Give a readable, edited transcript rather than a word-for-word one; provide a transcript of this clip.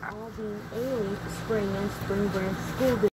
all being a spring and spring branch school district.